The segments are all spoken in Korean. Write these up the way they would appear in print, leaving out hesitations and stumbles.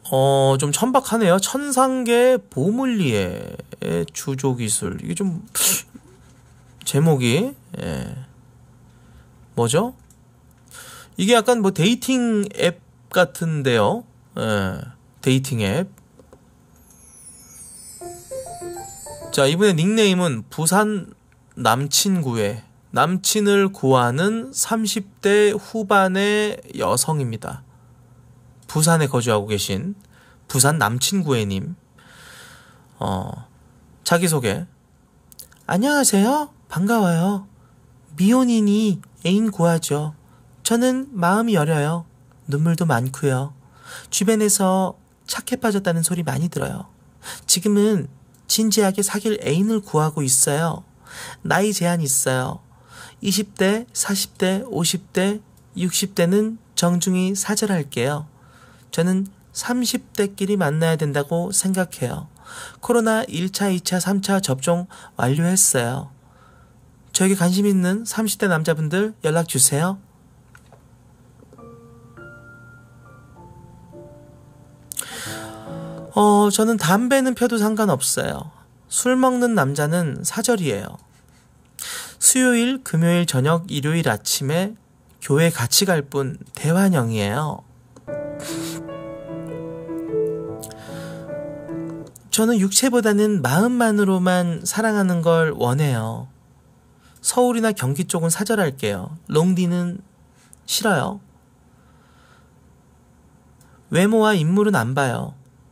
좀 천박하네요. 천상계 보물리에 주조기술. 이게 좀 제목이 뭐죠? 이게 약간 뭐 데이팅 앱 같은데요. 데이팅 앱. 자, 이분의 닉네임은 부산 남친 구해. 남친을 구하는 30대 후반의 여성입니다. 부산에 거주하고 계신 부산 남친 구해님. 자기소개. 안녕하세요. 반가워요. 미혼이니 애인 구하죠. 저는 마음이 여려요. 눈물도 많고요. 주변에서 착해 빠졌다는 소리 많이 들어요. 지금은 진지하게 사귈 애인을 구하고 있어요. 나이 제한 있어요. 20대, 40대, 50대, 60대는 정중히 사절할게요. 저는 30대끼리 만나야 된다고 생각해요. 코로나 1차, 2차, 3차 접종 완료했어요. 저에게 관심 있는 30대 남자분들 연락 주세요. 저는 담배는 펴도 상관없어요. 술 먹는 남자는 사절이에요. 수요일, 금요일 저녁, 일요일 아침에 교회 같이 갈 뿐 대환영이에요. 저는 육체보다는 마음만으로만 사랑하는 걸 원해요. 서울이나 경기 쪽은 사절할게요. 롱디는 싫어요. 외모와 인물은 안 봐요.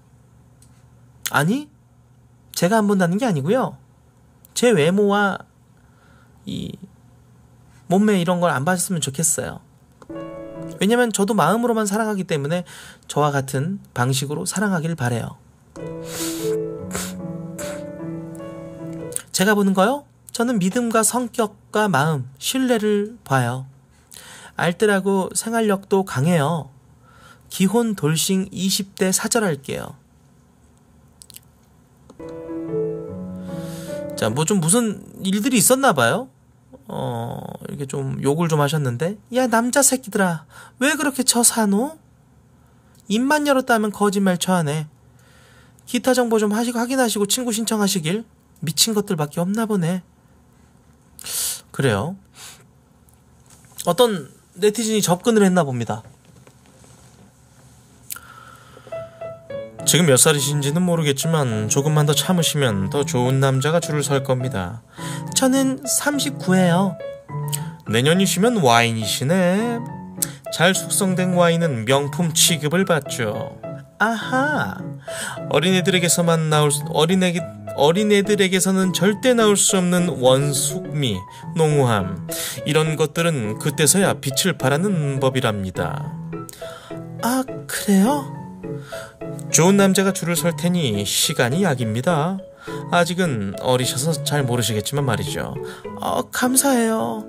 아니, 제가 안 본다는 게 아니고요. 제 외모와 이 몸매 이런 걸 안 봤으면 좋겠어요. 왜냐면 저도 마음으로만 사랑하기 때문에 저와 같은 방식으로 사랑하길 바래요. 제가 보는 거요? 저는 믿음과 성격과 마음, 신뢰를 봐요. 알뜰하고 생활력도 강해요. 기혼 돌싱 20대 사절할게요. 자, 뭐 좀 무슨 일들이 있었나 봐요. 이렇게 좀 욕을 좀 하셨는데, 야 남자 새끼들아 왜 그렇게 쳐사노? 입만 열었다면 거짓말 쳐하네. 기타 정보 좀 확인하시고 친구 신청하시길. 미친 것들밖에 없나 보네. 그래요. 어떤 네티즌이 접근을 했나 봅니다. 지금 몇 살이신지는 모르겠지만 조금만 더 참으시면 더 좋은 남자가 줄을 설 겁니다. 저는 39예요. 내년이시면 와인이시네. 잘 숙성된 와인은 명품 취급을 받죠. 아하. 어린애들에게서는 절대 나올 수 없는 원숙미, 농후함, 이런 것들은 그때서야 빛을 발하는 법이랍니다. 아, 그래요? 좋은 남자가 줄을 설 테니 시간이 약입니다. 아직은 어리셔서 잘 모르시겠지만 말이죠. 감사해요.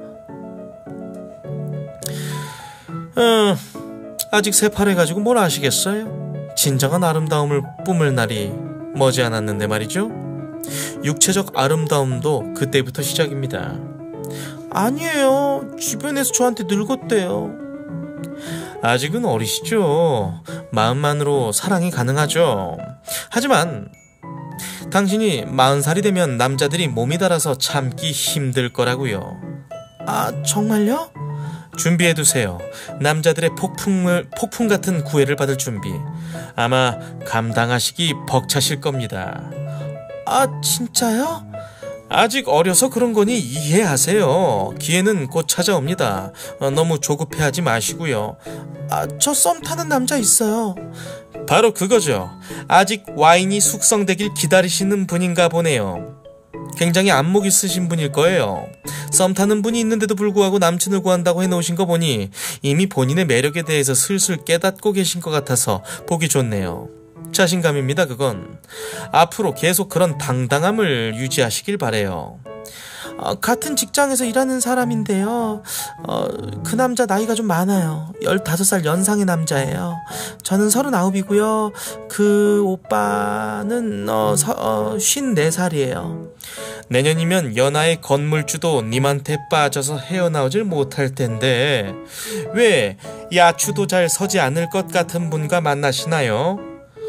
아직 새파래가지고 뭘 아시겠어요? 진정한 아름다움을 뿜을 날이 머지않았는데 말이죠. 육체적 아름다움도 그때부터 시작입니다. 아니에요. 주변에서 저한테 늙었대요. 아직은 어리시죠. 마음만으로 사랑이 가능하죠. 하지만 당신이 40살이 되면 남자들이 몸이 달아서 참기 힘들 거라고요. 아, 정말요? 준비해두세요. 남자들의 폭풍 같은 구애를 받을 준비. 아마 감당하시기 벅차실 겁니다. 아, 진짜요? 아직 어려서 그런 거니 이해하세요. 기회는 곧 찾아옵니다. 너무 조급해하지 마시고요. 아, 저 썸 타는 남자 있어요. 바로 그거죠. 아직 와인이 숙성되길 기다리시는 분인가 보네요. 굉장히 안목 있으신 분일 거예요. 썸 타는 분이 있는데도 불구하고 남친을 구한다고 해놓으신 거 보니 이미 본인의 매력에 대해서 슬슬 깨닫고 계신 것 같아서 보기 좋네요. 자신감입니다, 그건. 앞으로 계속 그런 당당함을 유지하시길 바래요. 같은 직장에서 일하는 사람인데요. 그 남자 나이가 좀 많아요. 15살 연상의 남자예요. 저는 39이고요. 그 오빠는 54살이에요. 내년이면 연하의 건물주도 님한테 빠져서 헤어나오질 못할 텐데 왜 야추도 잘 서지 않을 것 같은 분과 만나시나요?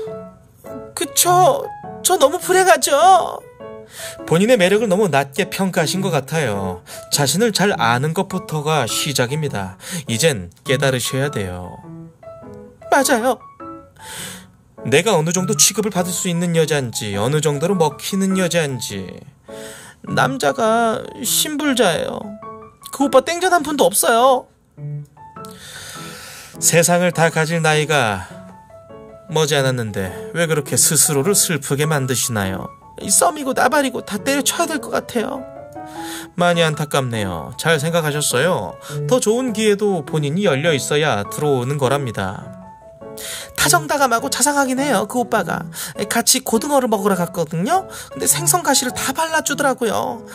그쵸? 저 너무 불행하죠? 본인의 매력을 너무 낮게 평가하신 것 같아요. 자신을 잘 아는 것부터가 시작입니다. 이젠 깨달으셔야 돼요. 맞아요. 내가 어느 정도 취급을 받을 수 있는 여잔지, 어느 정도로 먹히는 여잔지. 남자가 신불자예요. 그 오빠 땡전 한 푼도 없어요. 세상을 다 가질 나이가 머지않았는데 왜 그렇게 스스로를 슬프게 만드시나요? 이 썸이고 나발이고 다 때려쳐야 될 것 같아요. 많이 안타깝네요. 잘 생각하셨어요? 더 좋은 기회도 본인이 열려 있어야 들어오는 거랍니다. 다정다감하고 자상하긴 해요. 그 오빠가 같이 고등어를 먹으러 갔거든요. 근데 생선가시를 다 발라주더라고요.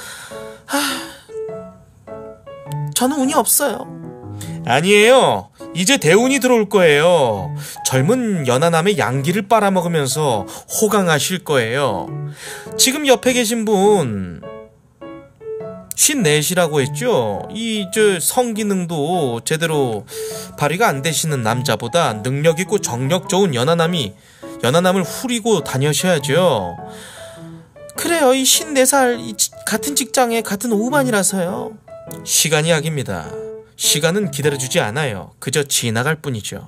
저는 운이 없어요. 아니에요. 이제 대운이 들어올 거예요. 젊은 연하남의 양기를 빨아먹으면서 호강하실 거예요. 지금 옆에 계신 분 54시라고 했죠. 성기능도 제대로 발휘가 안 되시는 남자보다 능력 있고 정력 좋은 연하남을 후리고 다녀셔야죠. 그래요. 이 54살 같은 직장에 같은 오후반이라서요. 시간이 약입니다. 시간은 기다려주지 않아요. 그저 지나갈 뿐이죠.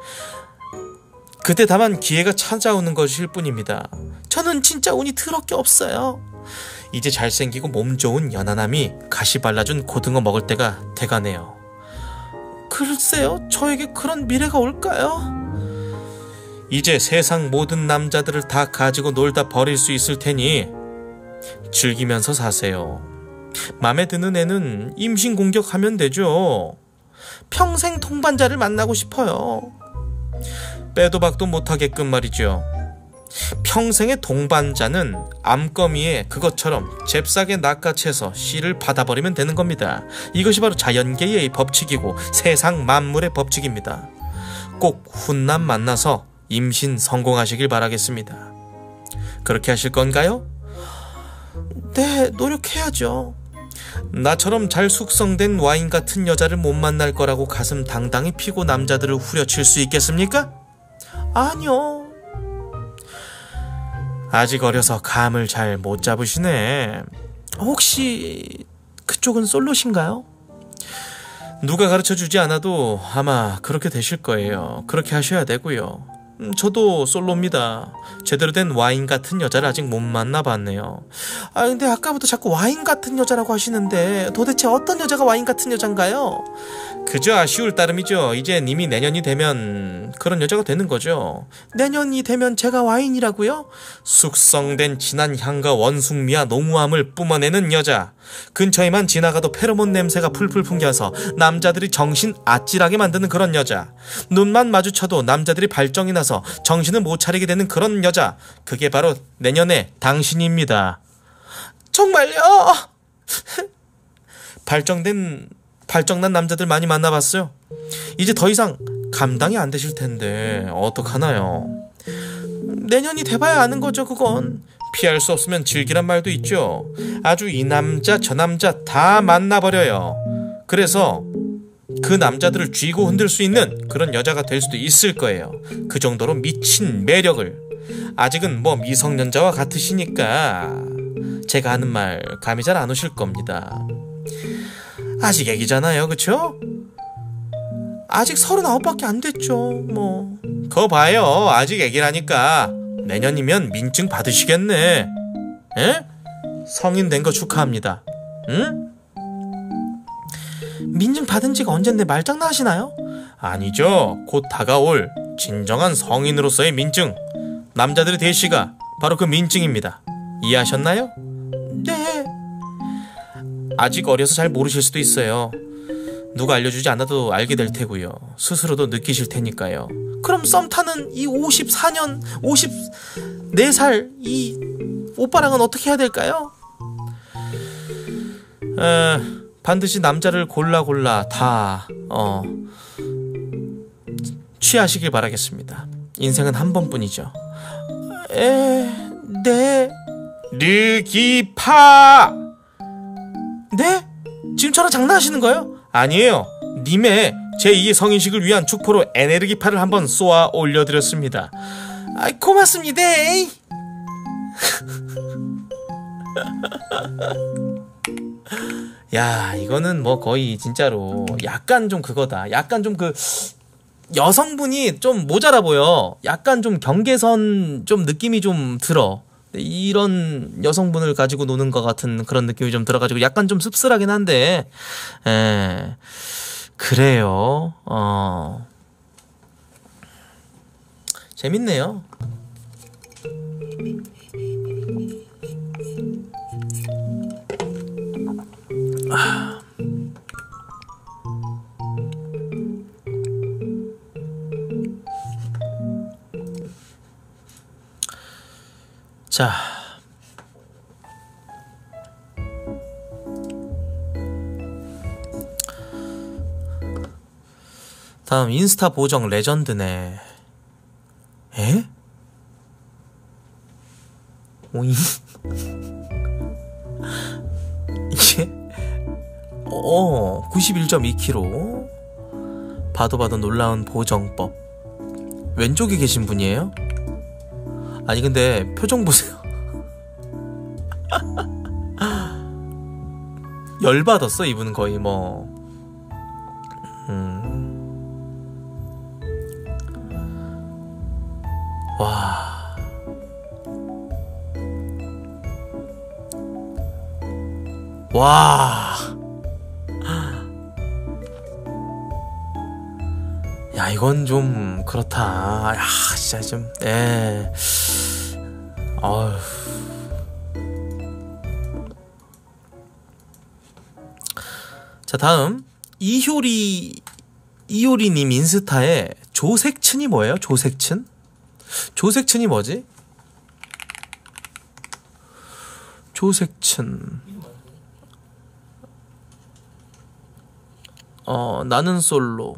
그때 다만 기회가 찾아오는 것일 뿐입니다. 저는 진짜 운이 더럽게 없어요. 이제 잘생기고 몸 좋은 연하남이 가시 발라준 고등어 먹을 때가 돼가네요. 글쎄요, 저에게 그런 미래가 올까요? 이제 세상 모든 남자들을 다 가지고 놀다 버릴 수 있을 테니 즐기면서 사세요. 맘에 드는 애는 임신 공격하면 되죠. 평생 동반자를 만나고 싶어요. 빼도 박도 못하게끔 말이죠. 평생의 동반자는 암거미에 그것처럼 잽싸게 낚아채서 씨를 받아버리면 되는 겁니다. 이것이 바로 자연계의 법칙이고 세상 만물의 법칙입니다. 꼭 훈남 만나서 임신 성공하시길 바라겠습니다. 그렇게 하실 건가요? 네, 노력해야죠. 나처럼 잘 숙성된 와인 같은 여자를 못 만날 거라고 가슴 당당히 피고 남자들을 후려칠 수 있겠습니까? 아니요. 아직 어려서 감을 잘 못 잡으시네. 혹시 그쪽은 솔로신가요? 누가 가르쳐주지 않아도 아마 그렇게 되실 거예요. 그렇게 하셔야 되고요. 저도 솔로입니다. 제대로 된 와인 같은 여자를 아직 못 만나봤네요. 근데 아까부터 자꾸 와인 같은 여자라고 하시는데 도대체 어떤 여자가 와인 같은 여잔가요? 그저 아쉬울 따름이죠. 이제 님이 내년이 되면 그런 여자가 되는 거죠. 내년이 되면 제가 와인이라고요? 숙성된 진한 향과 원숭미와 농후함을 뿜어내는 여자. 근처에만 지나가도 페로몬 냄새가 풀풀 풍겨서 남자들이 정신 아찔하게 만드는 그런 여자. 눈만 마주쳐도 남자들이 발정이 나서 정신을 못 차리게 되는 그런 여자. 그게 바로 내년의 당신입니다. 정말요? 발정난 남자들 많이 만나봤어요. 이제 더 이상 감당이 안 되실 텐데 어떡하나요? 내년이 돼봐야 아는 거죠. 그건 피할 수 없으면 즐기란 말도 있죠. 아주 이 남자 저 남자 다 만나버려요. 그래서 그 남자들을 쥐고 흔들 수 있는 그런 여자가 될 수도 있을 거예요. 그 정도로 미친 매력을. 아직은 뭐 미성년자와 같으시니까 제가 하는 말 감이 잘 안 오실 겁니다. 아직 애기잖아요, 그쵸? 아직 39밖에 안 됐죠. 뭐 그거 봐요. 아직 애기라니까. 내년이면 민증 받으시겠네. 에? 성인 된 거 축하합니다. 응? 민증 받은 지가 언젠데 말장난 하시나요? 아니죠. 곧 다가올 진정한 성인으로서의 민증. 남자들의 대시가 바로 그 민증입니다. 이해하셨나요? 네. 아직 어려서 잘 모르실 수도 있어요. 누가 알려주지 않아도 알게 될 테고요. 스스로도 느끼실 테니까요. 그럼 썸 타는 이 54년 54살 이 오빠랑은 어떻게 해야 될까요? 반드시 남자를 골라 다 취하시길 바라겠습니다. 인생은 한 번뿐이죠. 네. 르기파. 네? 지금 저랑 장난하시는 거예요? 아니에요. 님의 제2의 성인식을 위한 축포로 에네르기파를 한번 쏘아 올려드렸습니다. 아이, 고맙습니다. 야, 이거는 뭐 거의 진짜로 약간 좀 그거다. 약간 좀 그 여성분이 좀 모자라 보여. 약간 좀 경계선 좀 느낌이 좀 들어. 이런 여성분을 가지고 노는 것 같은 그런 느낌이 좀 들어가지고 약간 좀 씁쓸하긴 한데, 그래요. 재밌네요. 자, 다음 인스타 보정 레전드네. 에? 오잉? 이게 91.2kg. 봐도 놀라운 보정법. 왼쪽에 계신 분이에요? 아니 근데 표정 보세요. 열받았어 이분은 거의 뭐. 와. 와. 야, 이건 좀 그렇다. 야, 진짜 좀, 어휴. 자, 다음 이효리님 인스타에 조색춘이 뭐예요? 조색춘? 조색춘이 뭐지? 조색춘. 나는 솔로.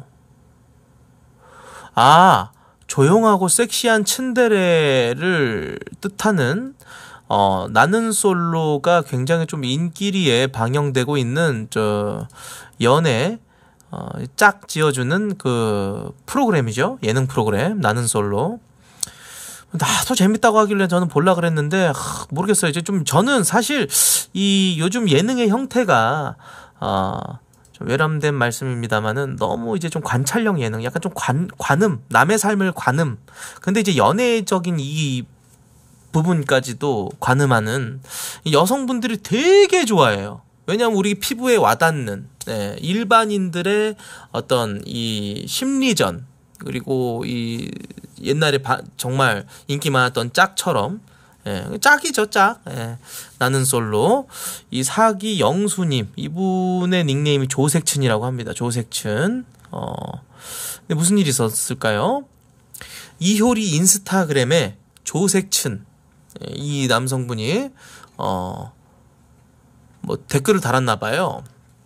아, 조용하고 섹시한 츤데레를 뜻하는 나는 솔로가 굉장히 좀 인기리에 방영되고 있는 연애 짝 지어주는 그 프로그램이죠. 예능 프로그램 나는 솔로. 나도 재밌다고 하길래 저는 볼라 그랬는데 모르겠어요. 이제 좀 저는 사실 이 요즘 예능의 형태가 좀 외람된 말씀입니다만은 너무 이제 좀 관찰형 예능, 약간 좀 관음, 남의 삶을 관음. 근데 이제 연애적인 이 부분까지도 관음하는 여성분들이 되게 좋아해요. 왜냐하면 우리 피부에 와닿는 일반인들의 어떤 이 심리전, 그리고 이 옛날에 정말 인기 많았던 짝처럼, 짝이죠, 짝. 나는 솔로. 이 사기 영수님, 이분의 닉네임이 조색춘이라고 합니다. 조색춘. 근데 무슨 일이 있었을까요? 이효리 인스타그램에 조색춘, 이 남성분이 뭐 댓글을 달았나봐요.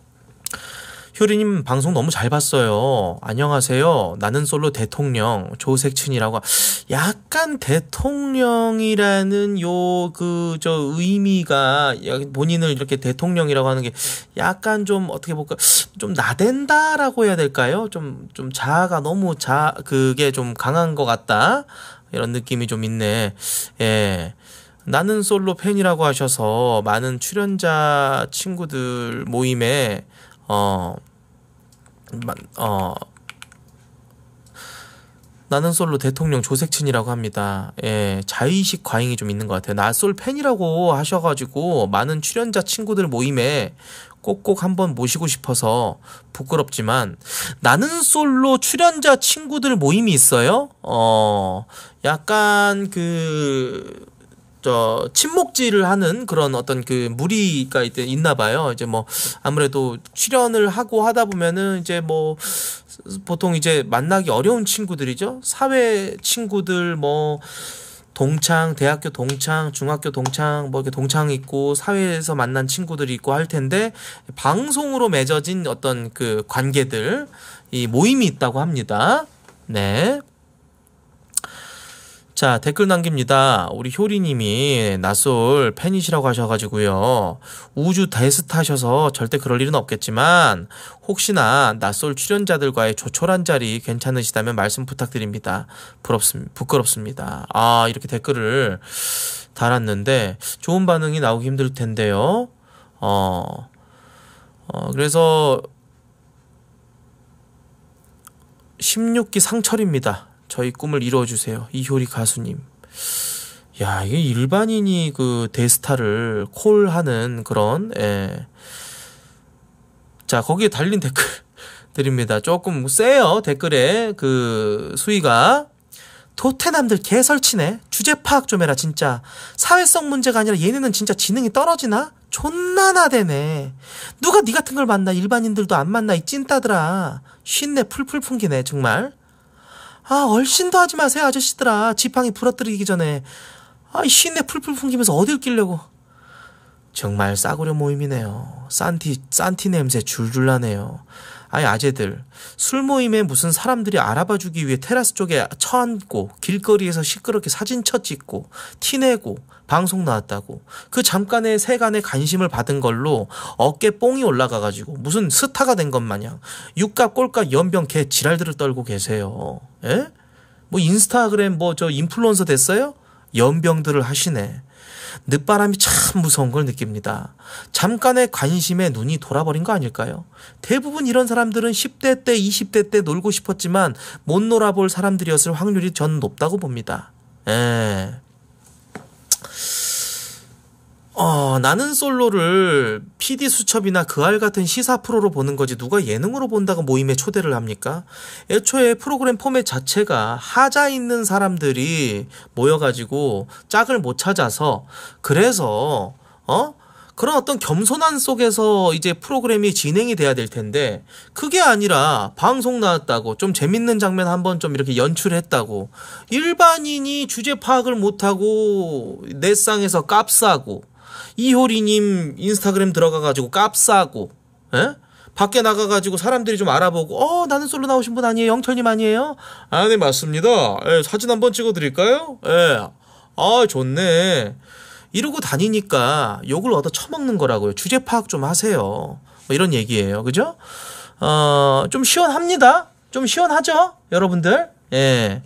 효리님 방송 너무 잘 봤어요. 안녕하세요. 나는 솔로 대통령 조색춘이라고. 약간 대통령이라는 의미가 본인을 이렇게 대통령이라고 하는 게 약간 좀 어떻게 볼까, 좀 나댄다라고 해야 될까요? 좀 자아가 너무 그게 좀 강한 것 같다. 이런 느낌이 좀 있네. 예. 나는 솔로 팬이라고 하셔서 많은 출연자 친구들 모임에 나는 솔로 대통령 조색춘이라고 합니다. 예, 자의식 과잉이 좀 있는 것 같아요. 나 솔 팬이라고 하셔가지고 많은 출연자 친구들 모임에 꼭꼭 한번 모시고 싶어서 부끄럽지만, 나는 솔로 출연자 친구들 모임이 있어요. 약간 친목질을 하는 그런 어떤 그 무리가 있나 봐요. 이제 뭐 아무래도 출연을 하고 하다 보면은 이제 뭐 보통 이제 만나기 어려운 친구들이죠. 사회 친구들, 뭐 동창, 대학교 동창, 중학교 동창, 뭐 이렇게 동창 있고 사회에서 만난 친구들이 있고 할 텐데, 방송으로 맺어진 어떤 그 관계들, 이 모임이 있다고 합니다. 네. 자, 댓글 남깁니다. 우리 효리님이 낯솔 팬이시라고 하셔가지고요. 우주 데스타셔서 절대 그럴 일은 없겠지만 혹시나 낯솔 출연자들과의 조촐한 자리 괜찮으시다면 말씀 부탁드립니다. 부끄럽습니다. 아, 이렇게 댓글을 달았는데 좋은 반응이 나오기 힘들 텐데요. 그래서 16기 상철입니다. 저희 꿈을 이루어주세요. 이효리 가수님. 야, 이게 일반인이 그 데스타를 콜하는 그런, 예. 자, 거기에 달린 댓글 드립니다. 조금 세요. 댓글에 그 수위가. 도태남들 개설치네. 주제 파악 좀 해라, 진짜. 사회성 문제가 아니라 얘네는 진짜 지능이 떨어지나? 존나 나대네. 누가 니 같은 걸 만나. 일반인들도 안 만나, 이 찐따들아. 쉰내 풀풀 풍기네, 정말. 아, 얼씬도 하지 마세요, 아저씨들아. 지팡이 부러뜨리기 전에. 아, 이 쉰내 풀풀 풍기면서 어딜 끼려고. 정말 싸구려 모임이네요. 산티 냄새 줄줄 나네요. 아니, 아재들. 술 모임에 무슨 사람들이 알아봐주기 위해 테라스 쪽에 처앉고 길거리에서 시끄럽게 사진 찍고 티내고 방송 나왔다고. 그 잠깐의 세간의 관심을 받은 걸로 어깨 뽕이 올라가가지고 무슨 스타가 된 것 마냥 육갑 꼴값 연병 개 지랄들을 떨고 계세요. 예? 뭐 인스타그램 뭐 저 인플루언서 됐어요? 연병들을 하시네. 늦바람이 참 무서운 걸 느낍니다. 잠깐의 관심에 눈이 돌아버린 거 아닐까요? 대부분 이런 사람들은 10대 때 20대 때 놀고 싶었지만 못 놀아볼 사람들이었을 확률이 전 높다고 봅니다. 나는 솔로를 PD 수첩이나 그알 같은 시사 프로로 보는 거지 누가 예능으로 본다고 모임에 초대를 합니까? 애초에 프로그램 포맷 자체가 하자 있는 사람들이 모여가지고 짝을 못 찾아서 그래서 그런 어떤 겸손한 속에서 이제 프로그램이 진행이 돼야 될 텐데 그게 아니라 방송 나왔다고 좀 재밌는 장면 한번 좀 이렇게 연출했다고 일반인이 주제 파악을 못하고 넷상에서 깝싸고 이효리님 인스타그램 들어가가지고 깝싸고, 에? 밖에 나가가지고 사람들이 좀 알아보고, 나는 솔로 나오신 분 아니에요? 영철님 아니에요? 아, 네, 맞습니다. 예, 사진 한번 찍어드릴까요? 예. 아, 좋네. 이러고 다니니까 욕을 얻어 처먹는 거라고요. 주제 파악 좀 하세요. 뭐 이런 얘기예요. 그죠? 좀 시원합니다. 좀 시원하죠? 여러분들? 예.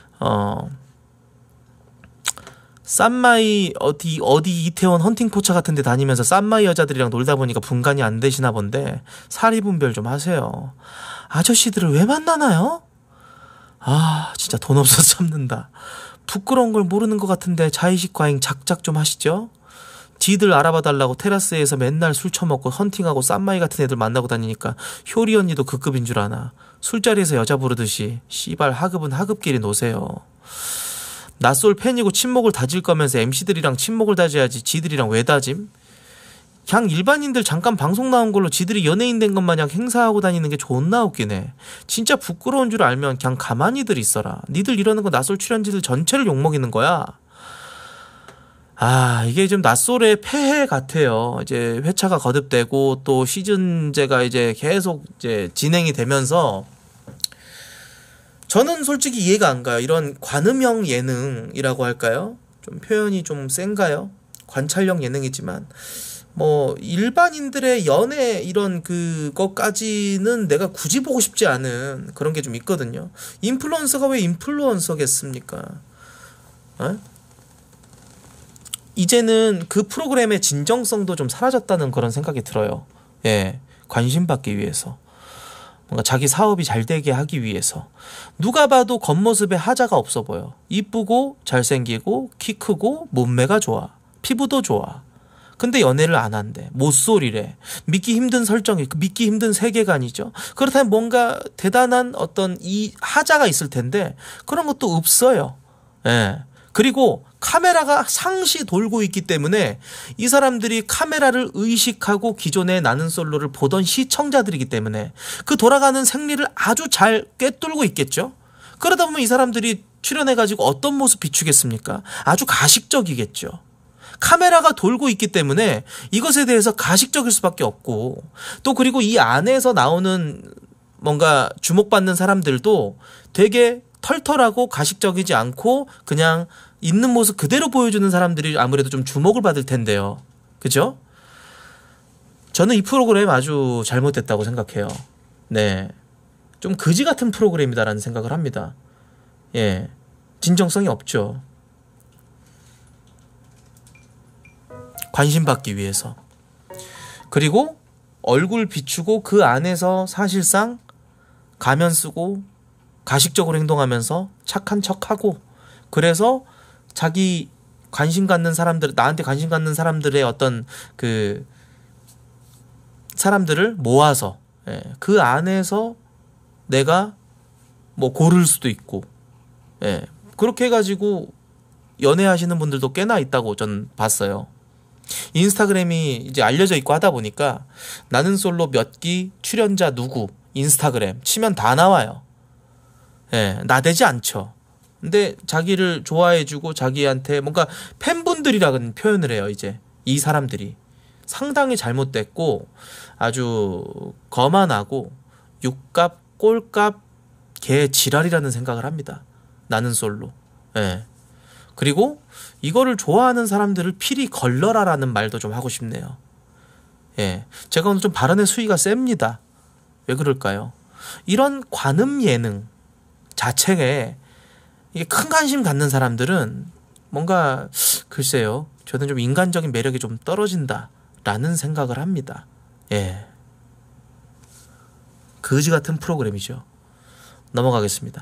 쌈마이 어디 이태원 헌팅포차 같은 데 다니면서 쌈마이 여자들이랑 놀다 보니까 분간이 안 되시나 본데 사리 분별 좀 하세요. 아저씨들을 왜 만나나요? 아, 진짜 돈 없어서 참는다. 부끄러운 걸 모르는 것 같은데 자의식 과잉 작작 좀 하시죠. 지들 알아봐달라고 테라스에서 맨날 술 처먹고 헌팅하고 쌈마이 같은 애들 만나고 다니니까 효리 언니도 그 급인 줄 아나. 술자리에서 여자 부르듯이 씨발 하급은 하급끼리 노세요. 낯솔 팬이고 친목을 다질 거면서 MC들이랑 친목을 다져야지 지들이랑 왜 다짐? 그냥 일반인들 잠깐 방송 나온 걸로 지들이 연예인 된 것 마냥 행사하고 다니는 게 존나 웃기네. 진짜 부끄러운 줄 알면 그냥 가만히들 있어라. 니들 이러는 거 낯솔 출연진들 전체를 욕먹이는 거야. 아, 이게 좀 낯솔의 폐해 같아요. 이제 회차가 거듭되고 또 시즌제가 이제 계속 이제 진행이 되면서 저는 솔직히 이해가 안 가요. 이런 관음형 예능이라고 할까요? 좀 표현이 좀 센가요? 관찰형 예능이지만 뭐 일반인들의 연애 이런 그것까지는 내가 굳이 보고 싶지 않은 그런 게 좀 있거든요. 인플루언서가 왜 인플루언서겠습니까? 이제는 그 프로그램의 진정성도 좀 사라졌다는 그런 생각이 들어요. 예, 관심 받기 위해서. 뭔가 자기 사업이 잘 되게 하기 위해서. 누가 봐도 겉모습에 하자가 없어 보여. 이쁘고 잘생기고 키 크고 몸매가 좋아. 피부도 좋아. 근데 연애를 안 한대. 못소리래. 믿기 힘든 설정이, 믿기 힘든 세계관이죠. 그렇다면 뭔가 대단한 어떤 이 하자가 있을 텐데 그런 것도 없어요. 예. 그리고 카메라가 상시 돌고 있기 때문에 이 사람들이 카메라를 의식하고 기존에 나는 솔로를 보던 시청자들이기 때문에 그 돌아가는 생리를 아주 잘 꿰뚫고 있겠죠. 그러다 보면 이 사람들이 출연해가지고 어떤 모습 비추겠습니까? 아주 가식적이겠죠. 카메라가 돌고 있기 때문에 이것에 대해서 가식적일 수밖에 없고 또 그리고 이 안에서 나오는 뭔가 주목받는 사람들도 되게 털털하고 가식적이지 않고 그냥 있는 모습 그대로 보여주는 사람들이 아무래도 좀 주목을 받을 텐데요. 그죠? 저는 이 프로그램 아주 잘못됐다고 생각해요. 네. 좀 그지 같은 프로그램이다라는 생각을 합니다. 예. 진정성이 없죠. 관심 받기 위해서. 그리고 얼굴 비추고 그 안에서 사실상 가면 쓰고 가식적으로 행동하면서 착한 척하고, 그래서 자기 관심 갖는 사람들, 나한테 관심 갖는 사람들의 어떤 그 사람들을 모아서 그 안에서 내가 뭐 고를 수도 있고, 그렇게 해가지고 연애하시는 분들도 꽤나 있다고 전 봤어요. 인스타그램이 이제 알려져 있고 하다 보니까 나는 솔로 몇 기 출연자 누구 인스타그램 치면 다 나와요. 나대지 않죠. 근데 자기를 좋아해주고 자기한테 뭔가 팬분들이라는 표현을 해요. 이제 이 사람들이 상당히 잘못됐고 아주 거만하고 육갑 꼴값 개 지랄이라는 생각을 합니다. 나는 솔로. 그리고 이거를 좋아하는 사람들을 필히 걸러라라는 말도 좀 하고 싶네요. 제가 오늘 좀 발언의 수위가 셉니다. 왜 그럴까요? 이런 관음 예능 자체에 이게 큰 관심 갖는 사람들은 뭔가 글쎄요, 저는 좀 인간적인 매력이 좀 떨어진다라는 생각을 합니다. 거지 같은 프로그램이죠. 넘어가겠습니다.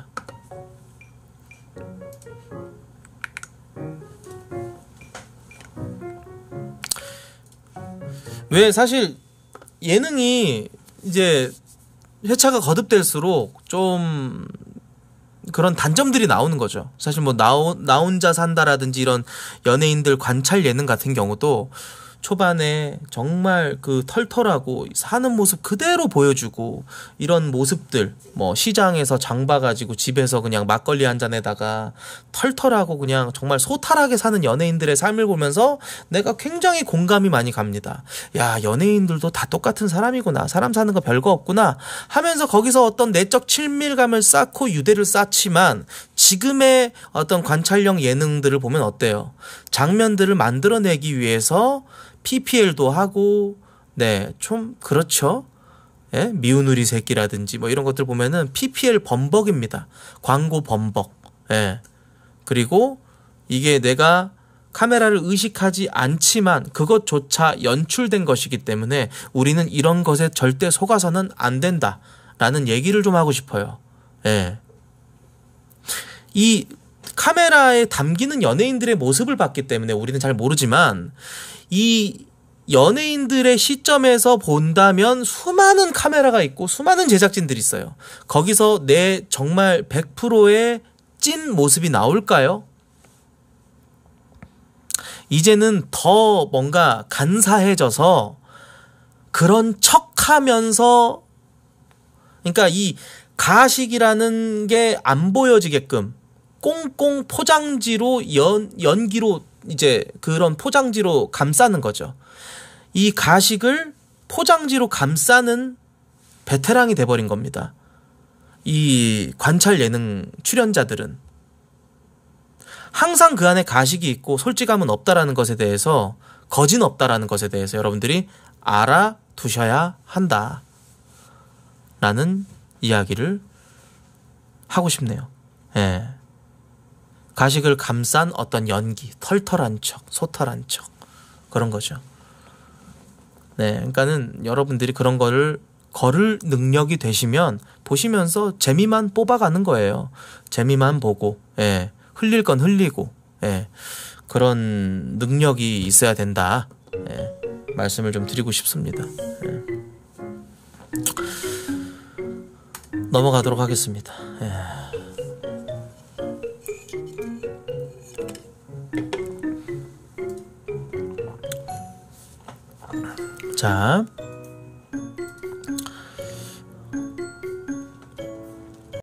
왜 사실 예능이 이제 회차가 거듭될수록 좀 그런 단점들이 나오는 거죠. 사실 뭐 나 혼자 산다라든지 이런 연예인들 관찰 예능 같은 경우도 초반에 정말 그 털털하고 사는 모습 그대로 보여주고, 이런 모습들 뭐 시장에서 장 봐가지고 집에서 그냥 막걸리 한 잔에다가 털털하고 그냥 정말 소탈하게 사는 연예인들의 삶을 보면서 내가 굉장히 공감이 많이 갑니다. 야, 연예인들도 다 똑같은 사람이구나, 사람 사는 거 별거 없구나 하면서 거기서 어떤 내적 친밀감을 쌓고 유대를 쌓지만, 지금의 어떤 관찰형 예능들을 보면 어때요? 장면들을 만들어내기 위해서 PPL도 하고, 좀 그렇죠. 미운 우리 새끼라든지 뭐 이런 것들 보면은 PPL 범벅입니다. 광고 범벅. 그리고 이게 내가 카메라를 의식하지 않지만 그것조차 연출된 것이기 때문에 우리는 이런 것에 절대 속아서는 안 된다라는 얘기를 좀 하고 싶어요. 이 카메라에 담기는 연예인들의 모습을 봤기 때문에 우리는 잘 모르지만, 이 연예인들의 시점에서 본다면 수많은 카메라가 있고 수많은 제작진들이 있어요. 거기서 내 정말 100%의 찐 모습이 나올까요? 이제는 더 뭔가 간사해져서 그런 척하면서, 그러니까 이 가식이라는 게 안 보여지게끔 꽁꽁 포장지로 연기로 이제 그런 포장지로 감싸는 거죠. 이 가식을 포장지로 감싸는 베테랑이 돼버린 겁니다. 이 관찰 예능 출연자들은 항상 그 안에 가식이 있고 솔직함은 없다라는 것에 대해서, 거진 없다라는 것에 대해서 여러분들이 알아두셔야 한다 라는 이야기를 하고 싶네요. 가식을 감싼 어떤 연기, 털털한 척, 소탈한 척, 그런 거죠. 그러니까는 여러분들이 그런 거를 걸을 능력이 되시면 보시면서 재미만 뽑아가는 거예요. 재미만 보고, 흘릴 건 흘리고, 그런 능력이 있어야 된다. 말씀을 좀 드리고 싶습니다. 넘어가도록 하겠습니다. 자,